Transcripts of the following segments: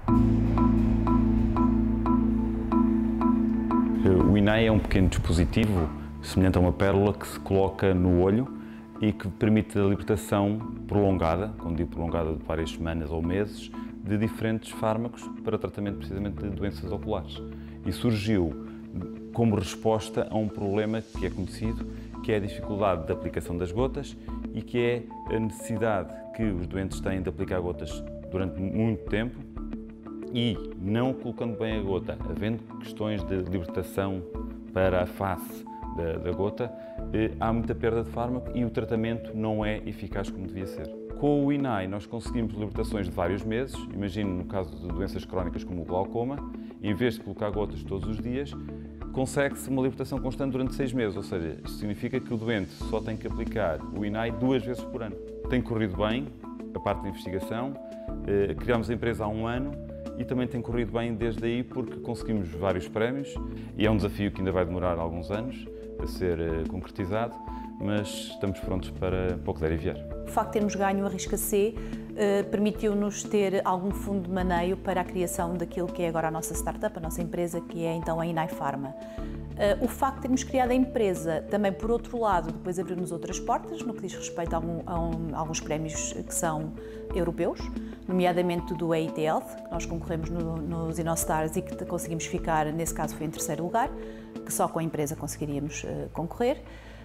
O INAI é um pequeno dispositivo semelhante a uma pérola que se coloca no olho e que permite a libertação prolongada, quando digo prolongada, de várias semanas ou meses, de diferentes fármacos para tratamento precisamente de doenças oculares. E surgiu como resposta a um problema que é conhecido, que é a dificuldade de aplicação das gotas e que é a necessidade que os doentes têm de aplicar gotas durante muito tempo e não colocando bem a gota, havendo questões de libertação para a face da gota, há muita perda de fármaco e o tratamento não é eficaz como devia ser. Com o INAI nós conseguimos libertações de vários meses, imagino no caso de doenças crónicas como o glaucoma, em vez de colocar gotas todos os dias, consegue-se uma libertação constante durante 6 meses, ou seja, isto significa que o doente só tem que aplicar o INAI 2 vezes por ano. Tem corrido bem a parte da investigação, criámos a empresa há 1 ano e também tem corrido bem desde aí porque conseguimos vários prémios e é um desafio que ainda vai demorar alguns anos a ser concretizado, mas estamos prontos para o que der e vier. O facto de termos ganho a Risca-C permitiu-nos ter algum fundo de maneio para a criação daquilo que é agora a nossa startup, a nossa empresa, que é então a INAI Pharma. O facto de termos criado a empresa também, por outro lado, depois abriu-nos outras portas no que diz respeito a alguns prémios que são europeus, nomeadamente do EIT Health, que nós concorremos nos InnoStars e que conseguimos ficar, nesse caso foi em 3º lugar, que só com a empresa conseguiríamos concorrer.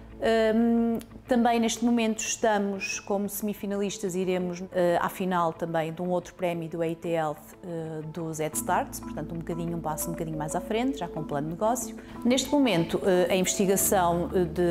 Também neste momento estamos como semifinalistas, iremos à final também de um outro prémio do EIT Health dos Head Starts, portanto um passo um bocadinho mais à frente, já com um plano de negócio. Neste momento a investigação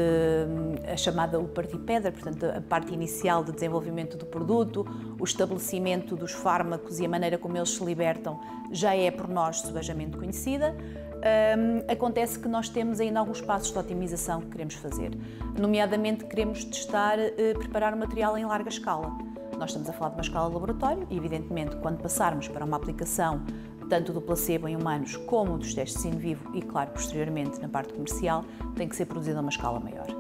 a chamada o parti-pedra, portanto a parte inicial de desenvolvimento do produto, o estabelecimento dos fármacos e a maneira como eles se libertam já é por nós subejamente conhecida. Acontece que nós temos ainda alguns passos de otimização que queremos fazer. Nomeadamente, queremos testar, preparar o material em larga escala. Nós estamos a falar de uma escala de laboratório e, evidentemente, quando passarmos para uma aplicação tanto do placebo em humanos como dos testes in vivo e, claro, posteriormente na parte comercial, tem que ser produzido a uma escala maior.